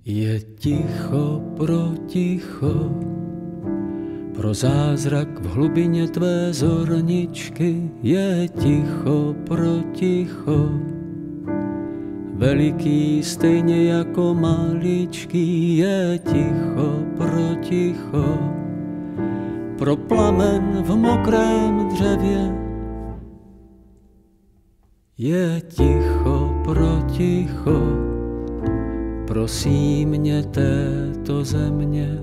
Je ticho pro ticho, pro zázrak v hlubině tvé zorničky. Je ticho pro ticho, veliký stejně jako maličký. Je ticho pro ticho, pro plamen v mokrém dřevě. Je ticho pro ticho, prosím mě této země.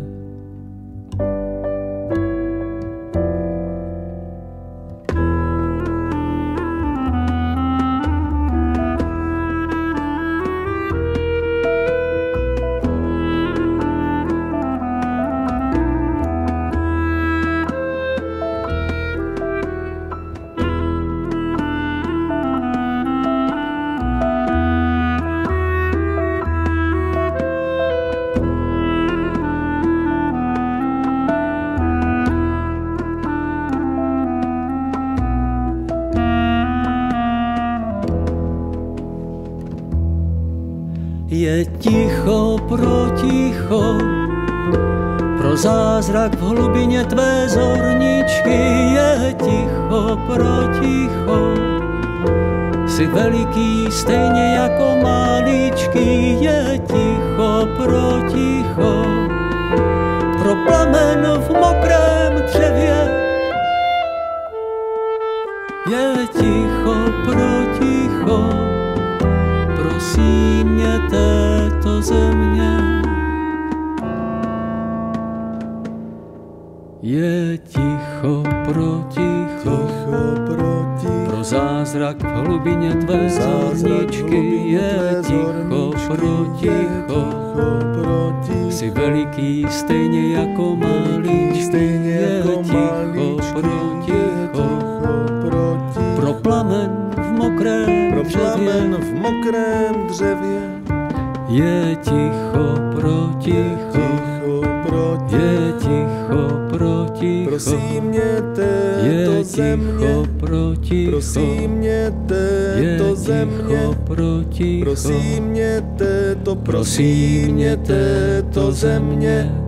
Je ticho pro ticho, pro zázrak v hlubině tvé zorničky. Je ticho pro ticho, jsi veliký stejně jako maličký. Je ticho pro ticho, pro plamen v mokrém dřevě. Je ticho pro ticho, prosím mě této země. Je ticho pro ticho, pro zázrak v hlubině tvé zorničky. Je ticho pro ticho, jsi veliký stejně jako maličký. Je ticho pro ticho, pro plamen v mokrém dřevě. Je ticho pro ticho, je ticho pro ticho, prosím mě této země, prosím mě této země, prosím mě této země.